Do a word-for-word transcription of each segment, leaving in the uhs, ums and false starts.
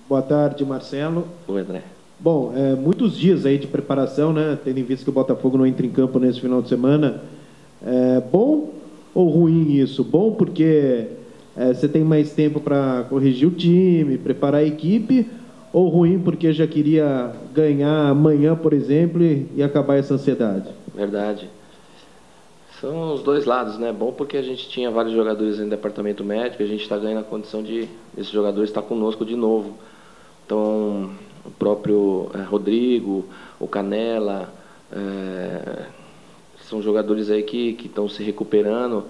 Boa tarde, Marcelo. Oi, André. Bom, é, muitos dias aí de preparação, né? Tendo em vista que o Botafogo não entra em campo nesse final de semana. É bom ou ruim isso? Bom porque é, você tem mais tempo para corrigir o time, preparar a equipe, ou ruim porque já queria ganhar amanhã, por exemplo, e, e acabar essa ansiedade? Verdade. São os dois lados, né? Bom porque a gente tinha vários jogadores no departamento médico, a gente está ganhando a condição de esse jogador estar conosco de novo. Então, o próprio é, Rodrigo, o Canela, é, são jogadores aí que estão se recuperando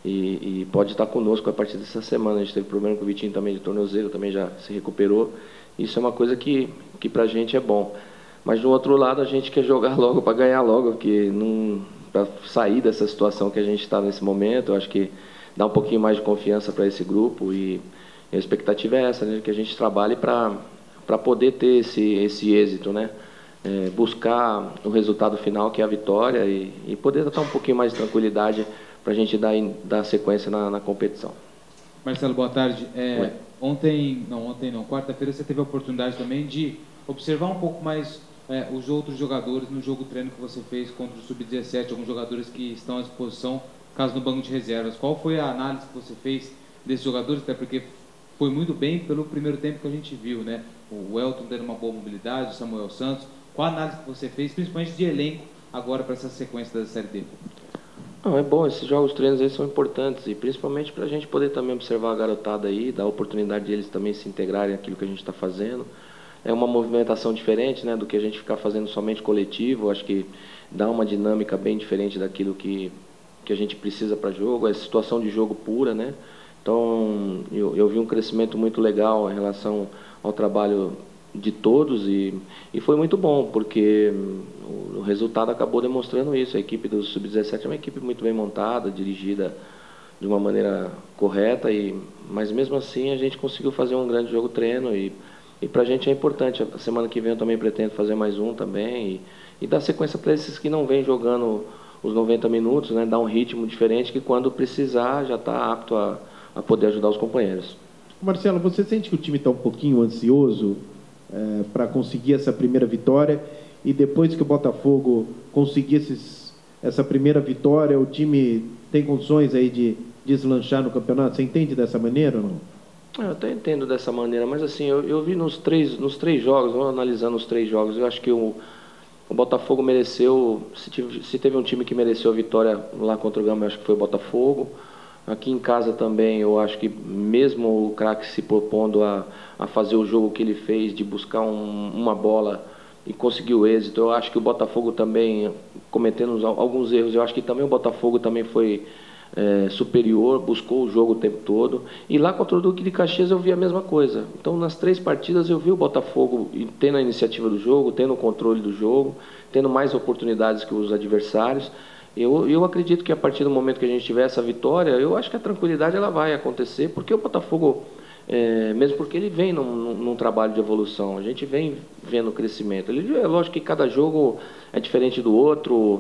e, e pode estar conosco a partir dessa semana. A gente teve problema com o Vitinho também de tornozelo, também já se recuperou. Isso é uma coisa que, que para a gente é bom. Mas, do outro lado, a gente quer jogar logo para ganhar logo, porque para sair dessa situação que a gente está nesse momento, eu acho que dá um pouquinho mais de confiança para esse grupo e a expectativa é essa, né, que a gente trabalhe para para poder ter esse, esse êxito, né? É, buscar o resultado final, que é a vitória, e, e poder dar um pouquinho mais de tranquilidade para a gente dar, dar sequência na, na competição. Marcelo, boa tarde. É, ontem, não, ontem não, quarta-feira você teve a oportunidade também de observar um pouco mais é, os outros jogadores no jogo treino que você fez contra o sub dezessete, alguns jogadores que estão à disposição, caso no banco de reservas. Qual foi a análise que você fez desses jogadores? Até porque foi muito bem pelo primeiro tempo que a gente viu, né? O Elton tendo uma boa mobilidade, o Samuel Santos. Qual a análise que você fez, principalmente de elenco, agora para essa sequência da Série D? Não, é bom, esses jogos treinos aí são importantes, e principalmente para a gente poder também observar a garotada aí, dar a oportunidade de eles também se integrarem naquilo que a gente está fazendo. É uma movimentação diferente, né, do que a gente ficar fazendo somente coletivo. Eu acho que dá uma dinâmica bem diferente daquilo que, que a gente precisa para jogo, é situação de jogo pura, né? Então, eu, eu vi um crescimento muito legal em relação ao trabalho de todos e, e foi muito bom, porque o, o resultado acabou demonstrando isso. A equipe do sub dezessete é uma equipe muito bem montada, dirigida de uma maneira correta, e, mas mesmo assim a gente conseguiu fazer um grande jogo treino e, e para a gente é importante. A semana que vem eu também pretendo fazer mais um também e, e dar sequência para esses que não vêm jogando os noventa minutos, né, dar um ritmo diferente que quando precisar já está apto a a poder ajudar os companheiros. Marcelo, você sente que o time está um pouquinho ansioso é, para conseguir essa primeira vitória, e depois que o Botafogo conseguir esses, essa primeira vitória, o time tem condições aí de deslanchar no campeonato? Você entende dessa maneira ou não? Eu até entendo dessa maneira, mas assim, eu, eu vi nos três, nos três jogos, vamos analisando os três jogos, eu acho que o, o Botafogo mereceu, se, tive, se teve um time que mereceu a vitória lá contra o Gama, eu acho que foi o Botafogo. Aqui em casa também, eu acho que mesmo o craque se propondo a, a fazer o jogo que ele fez, de buscar um, uma bola e conseguir o êxito, eu acho que o Botafogo também, cometendo alguns erros, eu acho que também o Botafogo também foi é, superior, buscou o jogo o tempo todo. E lá contra o Duque de Caxias eu vi a mesma coisa. Então, nas três partidas, eu vi o Botafogo tendo a iniciativa do jogo, tendo o controle do jogo, tendo mais oportunidades que os adversários. Eu, eu acredito que a partir do momento que a gente tiver essa vitória, eu acho que a tranquilidade ela vai acontecer, porque o Botafogo, é, mesmo porque ele vem num, num, num trabalho de evolução, a gente vem vendo o crescimento. Ele, é lógico que cada jogo é diferente do outro.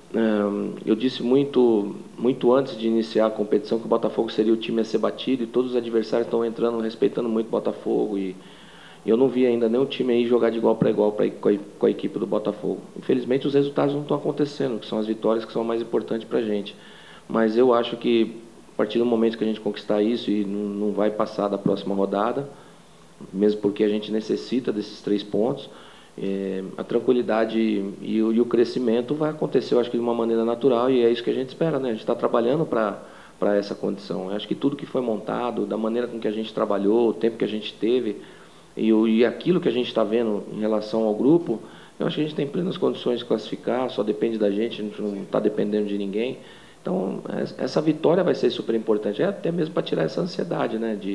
É, eu disse muito, muito antes de iniciar a competição que o Botafogo seria o time a ser batido, e todos os adversários estão entrando, respeitando muito o Botafogo, e eu não vi ainda nenhum time aí jogar de igual para igual pra, com, a, com a equipe do Botafogo. Infelizmente, os resultados não estão acontecendo, que são as vitórias que são mais importantes para a gente. Mas eu acho que, a partir do momento que a gente conquistar isso, e não, não vai passar da próxima rodada, mesmo porque a gente necessita desses três pontos, é, a tranquilidade e o, e o crescimento vai acontecer, eu acho que de uma maneira natural, e é isso que a gente espera, né? A gente está trabalhando para para essa condição. Eu acho que tudo que foi montado, da maneira com que a gente trabalhou, o tempo que a gente teve, E, e aquilo que a gente está vendo em relação ao grupo, eu acho que a gente tem plenas condições de classificar, só depende da gente, a gente não está dependendo de ninguém. Então, essa vitória vai ser super importante, é até mesmo para tirar essa ansiedade, né, de,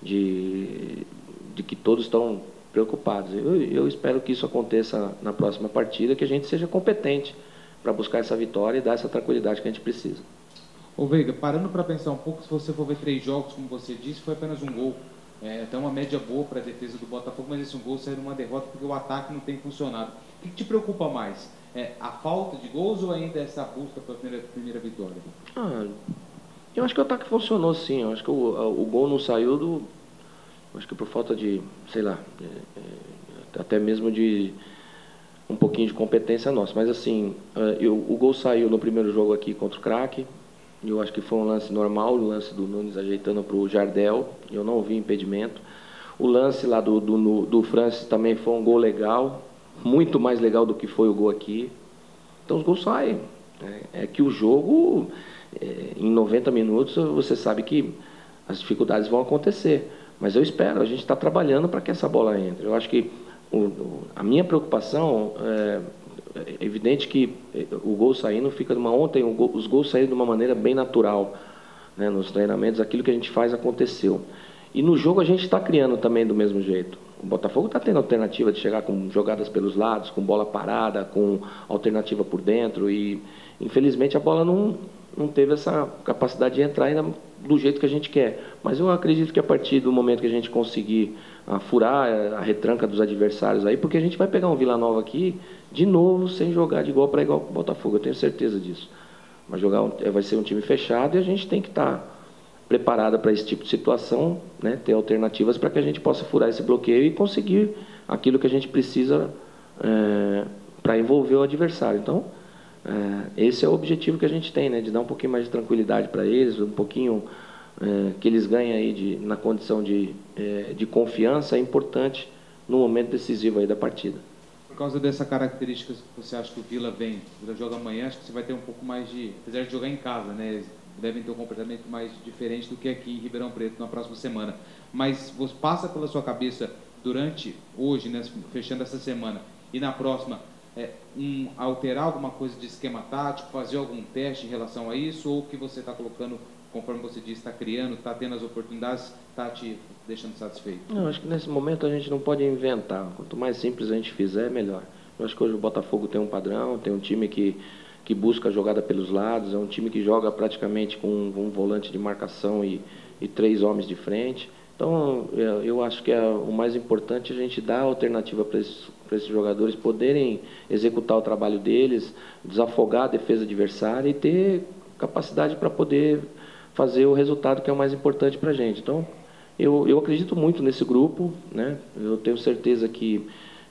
de, de que todos estão preocupados. Eu, eu espero que isso aconteça na próxima partida, que a gente seja competente para buscar essa vitória e dar essa tranquilidade que a gente precisa. Ô Veiga, parando para pensar um pouco, se você for ver três jogos, como você disse, foi apenas um gol. É até uma média boa para a defesa do Botafogo, mas esse um gol saiu numa derrota porque o ataque não tem funcionado. O que te preocupa mais? É a falta de gols ou ainda essa busca pela primeira, primeira vitória? Ah, eu acho que o ataque funcionou sim. Eu acho que o, o gol não saiu do, Acho que por falta de, sei lá, é, é, até mesmo de um pouquinho de competência nossa. Mas assim, eu, o gol saiu no primeiro jogo aqui contra o Craque. Eu acho que foi um lance normal, o lance do Nunes ajeitando para o Jardel. Eu não vi impedimento. O lance lá do, do, do Francis também foi um gol legal, muito mais legal do que foi o gol aqui. Então os gols saem. É, é que o jogo, é, em noventa minutos, você sabe que as dificuldades vão acontecer. Mas eu espero, a gente está trabalhando para que essa bola entre. Eu acho que o, o, a minha preocupação é, é evidente que o gol saindo fica de uma... Ontem o gol, os gols saíram de uma maneira bem natural, né, nos treinamentos, aquilo que a gente faz aconteceu. E no jogo a gente está criando também do mesmo jeito. O Botafogo está tendo alternativa de chegar com jogadas pelos lados, com bola parada, com alternativa por dentro. E infelizmente a bola não, não teve essa capacidade de entrar ainda do jeito que a gente quer. Mas eu acredito que a partir do momento que a gente conseguir uh, furar a retranca dos adversários aí, porque a gente vai pegar um Vila Nova aqui de novo sem jogar de igual para igual com o Botafogo, eu tenho certeza disso. Vai, jogar um, vai ser um time fechado e a gente tem que estar tá preparada para esse tipo de situação, né, ter alternativas para que a gente possa furar esse bloqueio e conseguir aquilo que a gente precisa é, para envolver o adversário. Então, é, esse é o objetivo que a gente tem, né, de dar um pouquinho mais de tranquilidade para eles, um pouquinho é, que eles ganhem aí de, na condição de, é, de confiança, é importante no momento decisivo aí da partida. Por causa dessa característica que você acha que o Vila vem, o Vila joga amanhã, acho que você vai ter um pouco mais de, apesar de jogar em casa, né, devem ter um comportamento mais diferente do que aqui em Ribeirão Preto na próxima semana. Mas você passa pela sua cabeça durante hoje, né, fechando essa semana e na próxima, é, um, alterar alguma coisa de esquema tático, fazer algum teste em relação a isso, ou que você está colocando, conforme você disse, está criando, está tendo as oportunidades, está te deixando satisfeito? Não, acho que nesse momento a gente não pode inventar. Quanto mais simples a gente fizer, melhor. Eu acho que hoje o Botafogo tem um padrão, tem um time que que busca a jogada pelos lados, é um time que joga praticamente com um, um volante de marcação e, e três homens de frente. Então, eu, eu acho que é o mais importante a gente dar alternativa para esses, para esses jogadores poderem executar o trabalho deles, desafogar a defesa adversária e ter capacidade para poder fazer o resultado que é o mais importante para a gente. Então, eu, eu acredito muito nesse grupo, né? Eu tenho certeza que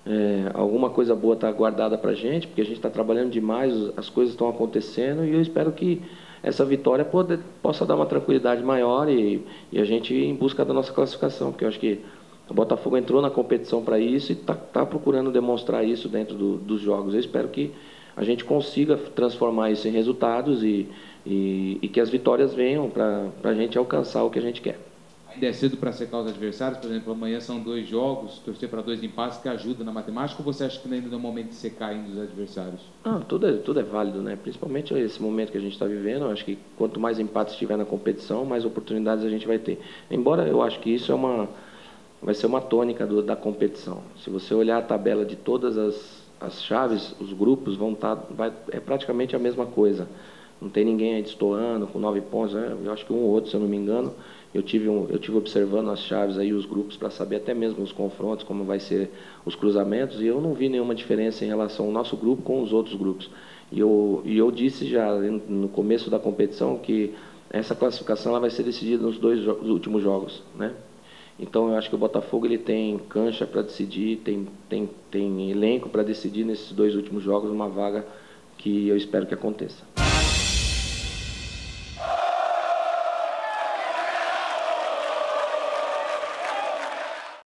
É, alguma coisa boa está guardada para a gente, porque a gente está trabalhando demais, as coisas estão acontecendo, e eu espero que essa vitória pode, possa dar uma tranquilidade maior e, e a gente ir em busca da nossa classificação, porque eu acho que o Botafogo entrou na competição para isso e está tá procurando demonstrar isso dentro do, dos jogos. Eu espero que a gente consiga transformar isso em resultados e, e, e que as vitórias venham para a gente alcançar o que a gente quer. Ainda é cedo para secar os adversários? Por exemplo, amanhã são dois jogos, torcer para dois empates que ajuda na matemática, ou você acha que ainda não é o momento de secar ainda os adversários? Ah, tudo, é, tudo é válido, né? Principalmente esse momento que a gente está vivendo. Eu acho que quanto mais empates tiver na competição, mais oportunidades a gente vai ter. Embora eu acho que isso é uma, vai ser uma tônica do, da competição. Se você olhar a tabela de todas as, as chaves, os grupos vão estar... Vai, é praticamente a mesma coisa. Não tem ninguém aí destoando com nove pontos. Né? Eu acho que um ou outro, se eu não me engano... Eu tive, um, eu tive observando as chaves aí, os grupos, para saber até mesmo os confrontos, como vai ser os cruzamentos, e eu não vi nenhuma diferença em relação ao nosso grupo com os outros grupos. E eu, e eu disse já no começo da competição que essa classificação ela vai ser decidida nos dois últimos jogos, né? Então eu acho que o Botafogo ele tem cancha para decidir, tem, tem, tem elenco para decidir nesses dois últimos jogos uma vaga que eu espero que aconteça.